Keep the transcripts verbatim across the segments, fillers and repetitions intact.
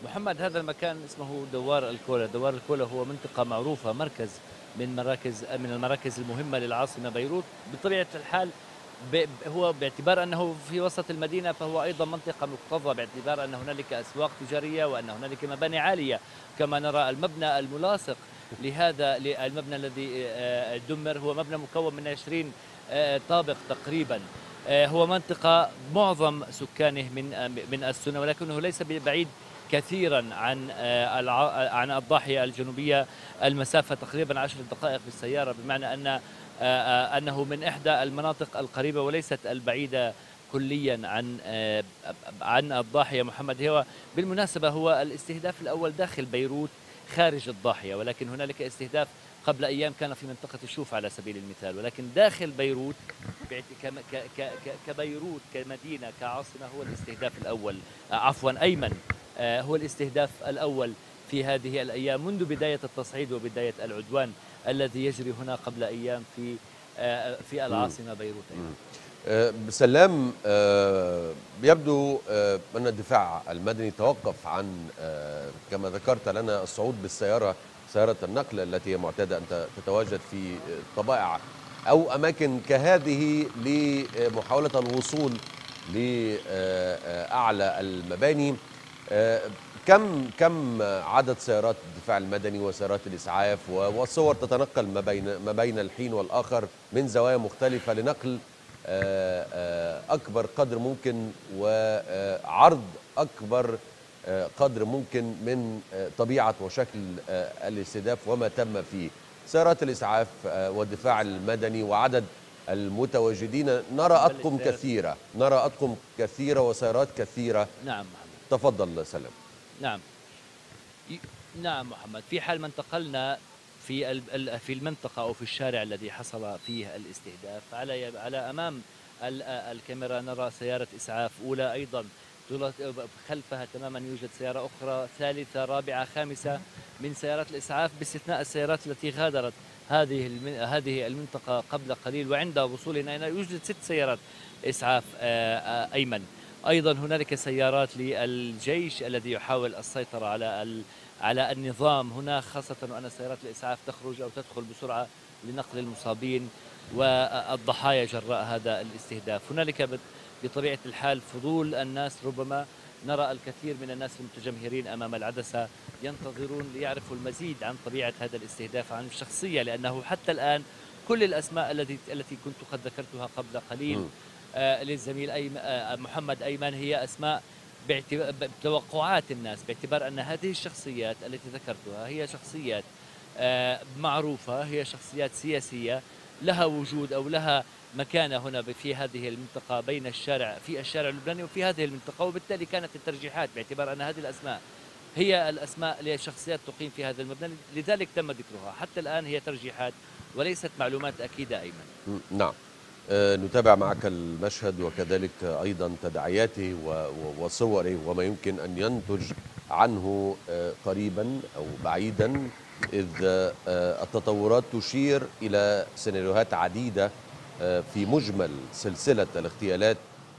محمد، هذا المكان اسمه دوار الكولا. دوار الكولا هو منطقة معروفة، مركز من مراكز من المراكز المهمة للعاصمة بيروت. بطبيعة الحال ب هو باعتبار أنه في وسط المدينة، فهو أيضًا منطقة مكتظة، باعتبار أن هنالك أسواق تجارية وأن هنالك مباني عالية. كما نرى المبنى الملاصق لهذا ل المبنى الذي آآ دُمِّر، هو مبنى مكوّن من عشرين آآ طابق تقريبًا. آآ هو منطقة معظم سكانه من آه، من السنة، ولكنه ليس ببعيد كثيرًا عن آآ الع عن الضاحية الجنوبية. المسافة تقريبًا عشر دقائق بالسيارة، بمعنى أن آآ أنه من إحدى المناطق القريبة وليست البعيدة كليًا عن آآ عن الضاحية محمد. هو بالمناسبة هو الاستهداف الأول داخل بيروت خارج الضاحية، ولكن هنالك استهداف قبل أيام كان في منطقة الشوف على سبيل المثال، ولكن داخل بيروت باعت كم ك ك ك كبيروت كمدينة كعاصمة هو الاستهداف الأول. آآ عفوًا أيمن، آآ هو الاستهداف الأول في هذه الأيام منذ بداية التصعيد وبداية العدوان الذي يجري هنا قبل أيام في آآ في إمم، العاصمة بيروت أيضًا. إمم. آآ بسلام، آآ يبدو آآ أن الدفاع المدني توقّف عن آآ كما ذكرت لنا الصعود بالسيارة، سيارة النقل التي هي معتادة أن ت تتواجد في طبائع أو أماكن كهذه لمحاولة الوصول ل آآ آآ أعلى المباني. آآ كم كم عدد سيارات الدفاع المدني وسيارات الإسعاف و والصور تتنقل ما بين ما بين الحين والآخر من زوايا مختلفة لنقل آآ آآ أكبر قدر ممكن وعرض أكبر آآ قدر ممكن من آآ طبيعة وشكل آآ الاستهداف وما تم فيه. سيارات الإسعاف آآ والدفاع المدني وعدد المتواجدين، نرى نبلش أطقم سيارة ال كثيرة، نرى أطقم كثيرة وسيارات كثيرة. نعم محمد. تفضل سلام. نعم. ي نعم محمد، في حال ما انتقلنا في ال ال في المنطقة أو في الشارع الذي حصل فيه الاستهداف، على ي على أمام ال الكاميرا نرى سيارة إسعاف أولى أيضًا، تلا خلفها تمامًا يوجد سيارة أخرى، ثالثة، رابعة، خامسة من سيارات الإسعاف، باستثناء السيارات التي غادرت هذه الم هذه المنطقة قبل قليل. وعند وصولنا هنا يوجد ست سيارات إسعاف آآ أيمن. أيضًا هنالك سيارات للجيش الذي يحاول السيطرة على ال على النظام هنا، خاصة وأن سيارات الإسعاف تخرج أو تدخل بسرعة لنقل المصابين والضحايا جراء هذا الاستهداف. هنالك بت- بطبيعة الحال فضول الناس، ربما نرى الكثير من الناس المتجمهرين أمام العدسة ينتظرون ليعرفوا المزيد عن طبيعة هذا الاستهداف، عن الشخصية، لأنه حتى الآن كل الأسماء التي التي كنت قد ذكرتها قبل قليل إمم. آه، للزميل أيمن آه، محمد أيمن هي أسماء باعتبا- بتوقعات الناس، باعتبار أن هذه الشخصيات التي ذكرتها هي شخصيات آه، معروفة، هي شخصيات سياسية لها وجود أو لها مكانة هنا ب- في هذه المنطقة، بين الشارع في الشارع اللبناني وفي هذه المنطقة. وبالتالي كانت الترجيحات باعتبار أن هذه الأسماء هي الأسماء لشخصيات تقيم في هذا المبنى، لذلك تم ذكرها. حتى الآن هي ترجيحات وليست معلومات أكيدة أيمن. إمم، نعم. آآ نتابع معك المشهد وكذلك أيضًا تداعياته و و وصوره وما يمكن أن ينتج عنه آآ قريبًا أو بعيدًا، إذ آآ التطورات تشير إلى سيناريوهات عديدة آآ في مجمل سلسلة الاغتيالات.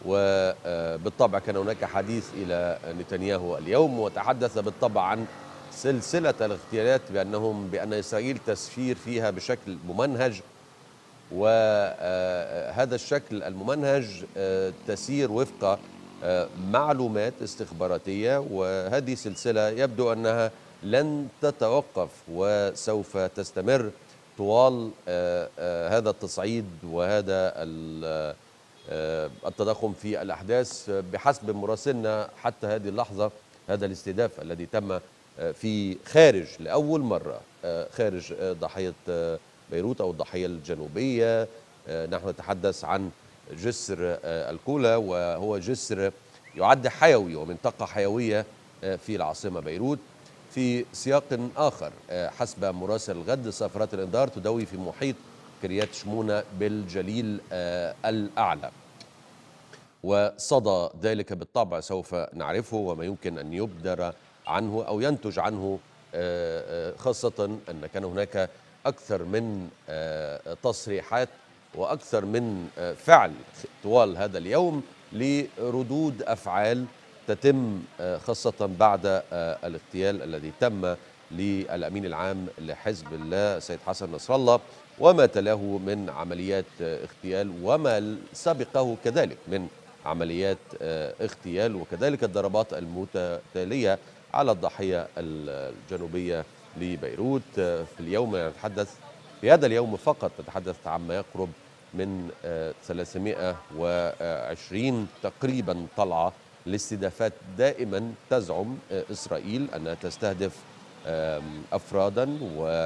وبالطبع كان هناك حديث إلى نتنياهو اليوم، وتحدث بالطبع عن سلسلة الاغتيالات بأنهم بأن إسرائيل تسير فيها بشكل ممنهج، وهذا الشكل الممنهج آه، تسير وفق آه، معلومات استخباراتية، وهذه سلسلة يبدو أنها لن تتوقف وسوف تستمر طوال آه، آه، هذا التصعيد وهذا ال- آه، التضخم في الأحداث بحسب مراسلنا حتى هذه اللحظة. هذا الاستهداف الذي تم آه، في خارج لأول مرة آه، خارج آه، ضحية آه، بيروت أو الضاحية الجنوبية. آه، نحن نتحدث عن جسر آه، الكولا، وهو جسر يعد حيوي ومنطقة حيوية آه، في العاصمة بيروت. في سياق آخر آه، حسب مراسل الغد، صافرات الإنذار تدوي في محيط كريات شمونة بالجليل آه، الأعلى، وصدى ذلك بالطبع سوف نعرفه وما يمكن أن يبدر عنه أو ينتج عنه، آه، آه، خاصة أن كان هناك أكثر من آه، تصريحات وأكثر من آه، فعل طوال هذا اليوم لردود أفعال تتم خاصة بعد الاغتيال الذي تم للأمين العام لحزب الله سيد حسن نصر الله، وما تلاه من عمليات اغتيال وما سبقه كذلك من عمليات اغتيال، وكذلك الضربات المتتالية على الضاحية الجنوبية لبيروت. في اليوم نتحدث في هذا اليوم فقط نتحدث عما يقرب من ثلاثمائة وعشرين تقريبا طلعة لاستهدافات. دائما تزعم إسرائيل أنها تستهدف أفرادا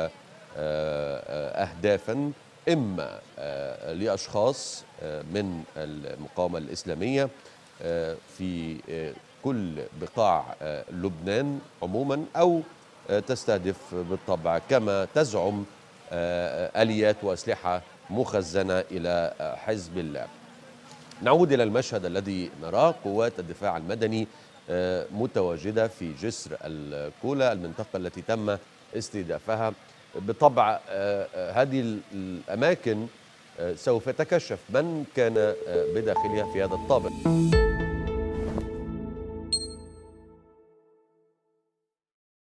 وأهدافا إما لأشخاص من المقاومة الإسلامية في كل بقاع لبنان عموما، أو تستهدف بالطبع كما تزعم آليات وأسلحة مخزنة إلى حزب الله. نعود إلى المشهد الذي نراه. قوات الدفاع المدني متواجدة في جسر الكولا، المنطقة التي تم استهدافها. بالطبع هذه الأماكن سوف يتكشف من كان بداخلها في هذا الطابق.